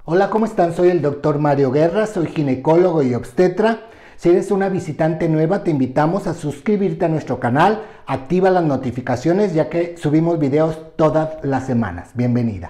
Hola, ¿cómo están? Soy el doctor Mario Guerra, soy ginecólogo y obstetra. Si eres una visitante nueva, te invitamos a suscribirte a nuestro canal, activa las notificaciones ya que subimos videos todas las semanas. Bienvenida.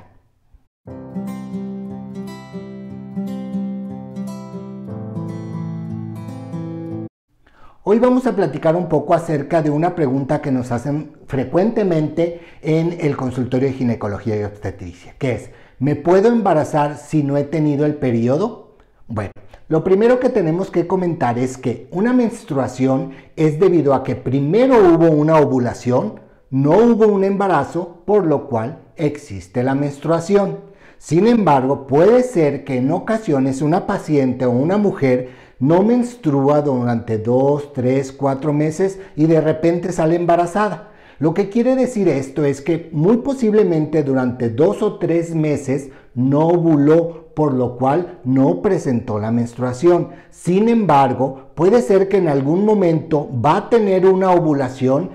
Hoy vamos a platicar un poco acerca de una pregunta que nos hacen frecuentemente en el consultorio de ginecología y obstetricia, que es: ¿me puedo embarazar si no he tenido el periodo? Bueno, lo primero que tenemos que comentar es que una menstruación es debido a que primero hubo una ovulación, no hubo un embarazo, por lo cual existe la menstruación. Sin embargo, puede ser que en ocasiones una paciente o una mujer no menstrua durante 2, 3, 4 meses y de repente sale embarazada. Lo que quiere decir esto es que muy posiblemente durante 2 o 3 meses no ovuló, por lo cual no presentó la menstruación. Sin embargo, puede ser que en algún momento va a tener una ovulación,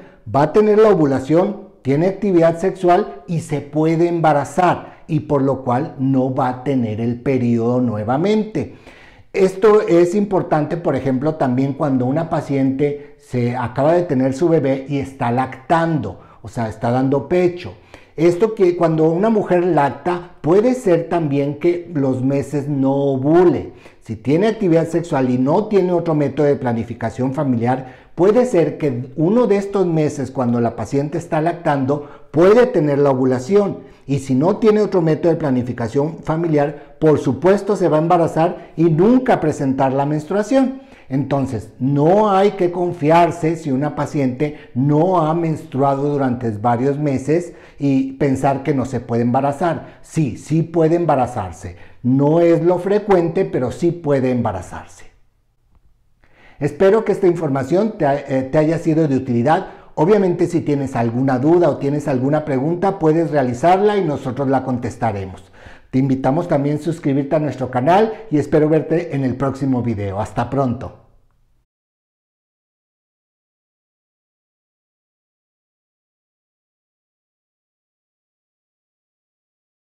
tiene actividad sexual y se puede embarazar, y por lo cual no va a tener el periodo nuevamente. Esto es importante, por ejemplo, también cuando una paciente se acaba de tener su bebé y está lactando, o sea, está dando pecho. Esto que cuando una mujer lacta puede ser también que los meses no ovule. Si tiene actividad sexual y no tiene otro método de planificación familiar, puede ser que uno de estos meses, cuando la paciente está lactando, puede tener la ovulación. Y si no tiene otro método de planificación familiar, por supuesto se va a embarazar y nunca presentar la menstruación. Entonces, no hay que confiarse si una paciente no ha menstruado durante varios meses y pensar que no se puede embarazar. Sí, sí puede embarazarse. No es lo frecuente, pero sí puede embarazarse. Espero que esta información te haya sido de utilidad. Obviamente, si tienes alguna duda o tienes alguna pregunta, puedes realizarla y nosotros la contestaremos. Te invitamos también a suscribirte a nuestro canal y espero verte en el próximo video. Hasta pronto.